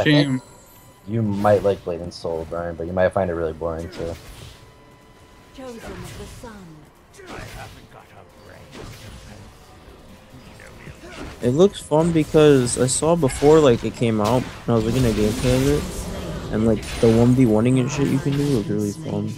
I think Shame. you might like Blade and Soul, Brian, but you might find it really boring too. Chosen of the sun. It looks fun because I saw before like it came out and I was looking at gameplay of it and like the 1v1ing and shit you can do was really fun.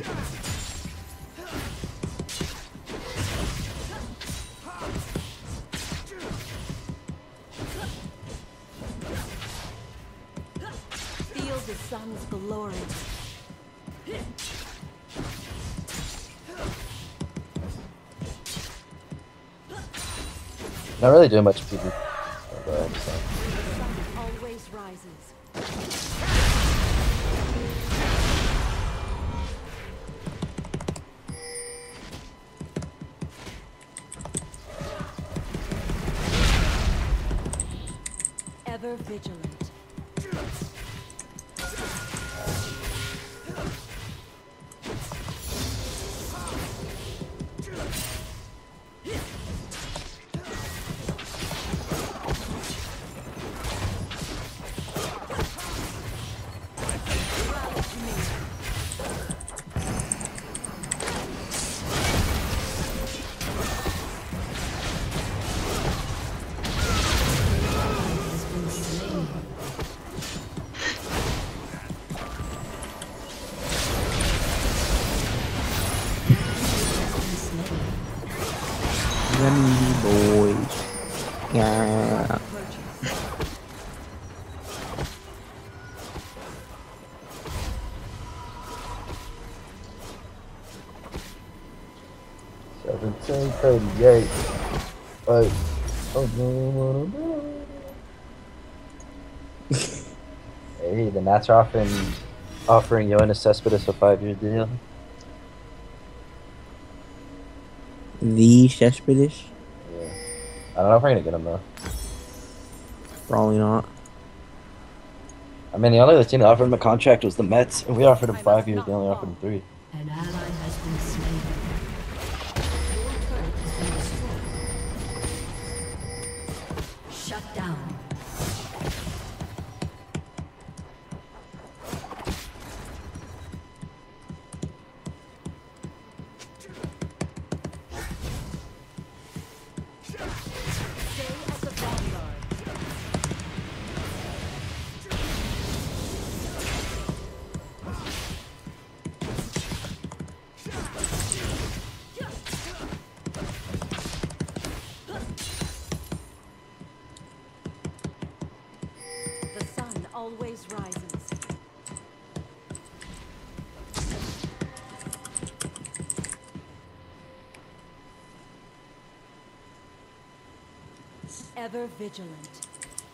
Feel the sun's glory. Not really doing much PvP. So. Sun always rises. Ever vigilant. Yummy boys. Yeah. 1738. Oh, hey, the Nats are offering Jonas Cespedes a 5-year deal. The Cespedes? Yeah. I don't know if we're gonna get him though. Probably not. I mean, the only other team that offered him a contract was the Mets, and we offered him 5 years. They only offered him 3. An ally has been slain. Your turret has been destroyed. Shut down. Stay at the vanguard. The sun always rises. Ever vigilant.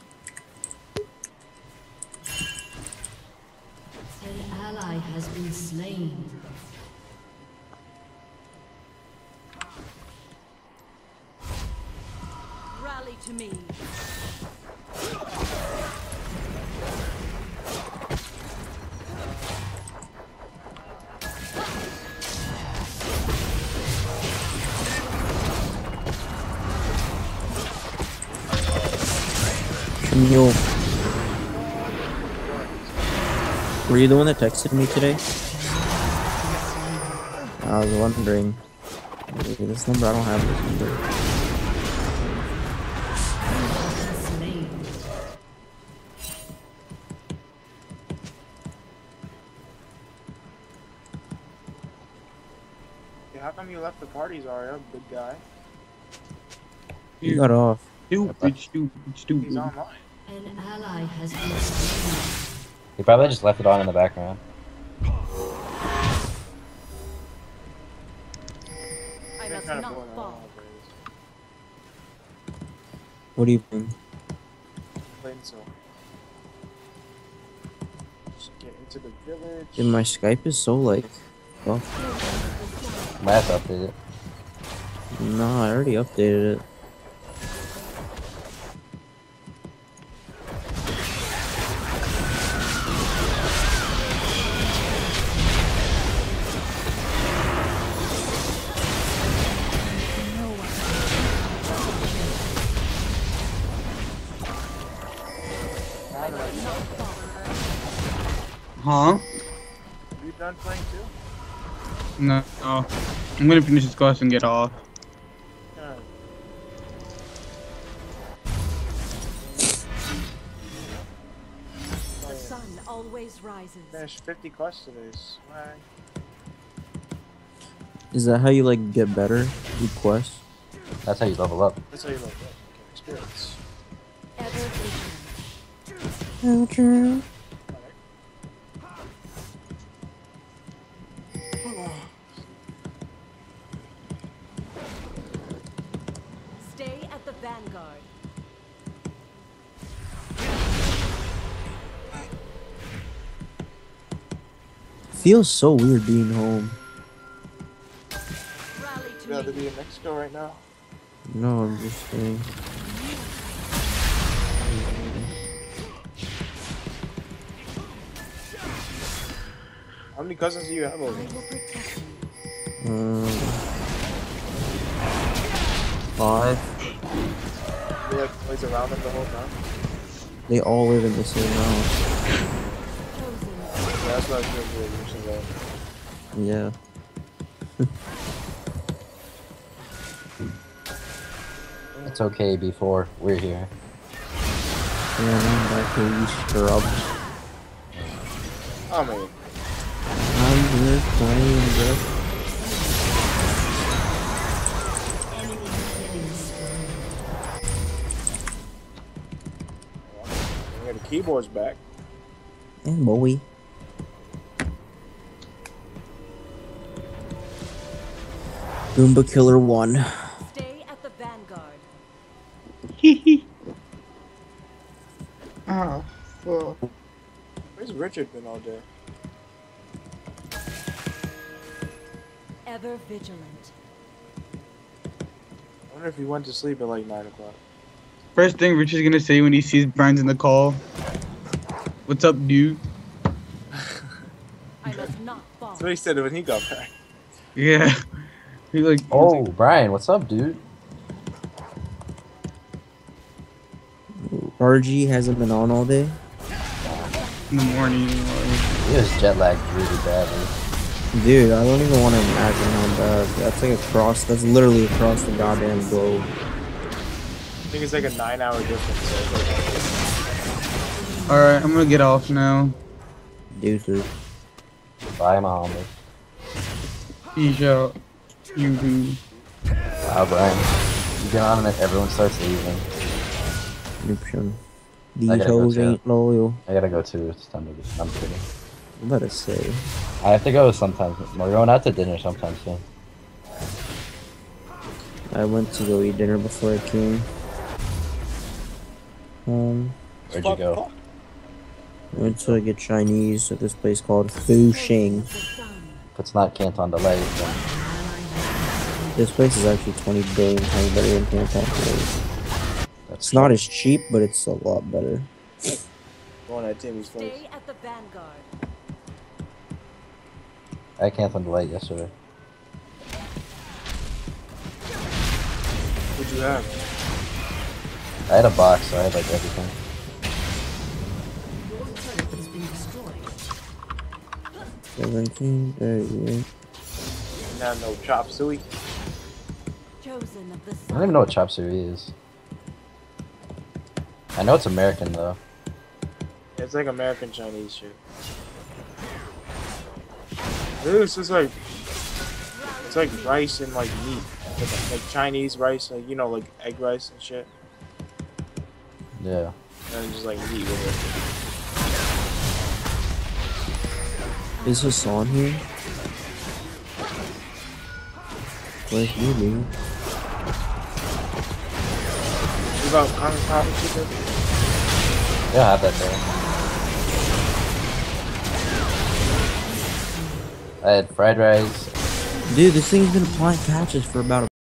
An ally has been slain. Rally to me. Camille. Were you the one that texted me today? I was wondering. Maybe this number, I don't have this number. Slain. Yeah, how come you left the party, Zarya, big guy? You got off. Stupid, stupid, He's stupid. online. An ally has been slain. He probably just left it on in the background. I They're must kind of not boring fall. nowadays. What do you mean? Plain so. Just get into the village. Dude, my Skype is so like. Well, Matt updated it. no, I already updated it. Huh? You done playing too? No. I'm gonna finish this quest and get off. Yeah. The sun always rises. Finished 50 quests today. Swag. Is that how you like get better? Do quests? That's how you level up. That's how you look. Get experience. Ever vigilant. Oh, true. Stay at the vanguard. Feels so weird being home. Rally to You rather me. be in Mexico right now? No, I'm just saying. How many cousins do you have I over will there? protect you. 5. You like plays around them the whole time? They all live in the same house. Chosen. Yeah, that's what I was doing. Yeah. It's okay before we're here. Yeah, I'm back to you scrub. Oh man. I'm just playing, bro. We got the keyboards back. And boy. Goomba Killer 1. Stay at the vanguard. Oh, fuck. Where's Richard been all day? Ever vigilant. I wonder if he went to sleep at like 9 o'clock. First thing Richard's gonna say when he sees Brian's in the call. What's up, dude? I must not fall. That's what he said when he got back. Yeah. He like, Oh, Brian, what's up, dude? RG hasn't been on all day. in the morning. He was jet lagged really badly. Dude, I don't even want to imagine how bad. That's like across, that's literally across the goddamn globe. I think it's like a 9-hour difference. So Alright, I'm gonna get off now. Deuces. Bye, Muhammad. Peace out. You do. Wow, Brian. You get on and then everyone starts leaving. Nooption. I These gotta go hoes too. ain't loyal. I gotta go too. It's time to go. I'm kidding. Let us say. I have to go sometimes. We're going out to dinner sometime soon. I went to go eat dinner before I came. Where'd you go? I went to get Chinese at this place called Fu Xing. The sun. If it's not Canton Delay, then This place is actually 20 billion times better than Canton Place. that's It's not as cheap, but it's a lot better. going at Timmy's place. Stay at the vanguard. I had Canton Delay yesterday. What'd you have? I had a box, so I had like everything. Your turret has been destroyed. 17, 38. Not no chop suey. Chosen of the I sun. don't even know what chop suey is. I know it's American though. It's like American Chinese shit. This is like it's like rice and like meat, like Chinese rice, like you know, like egg rice and shit, Yeah. and then just like meat with it. Is Hassan here? Where's you, dude? What about Kung Pao chicken? Yeah, I have that there. I had fried rice. Dude, this thing's been applying patches for about a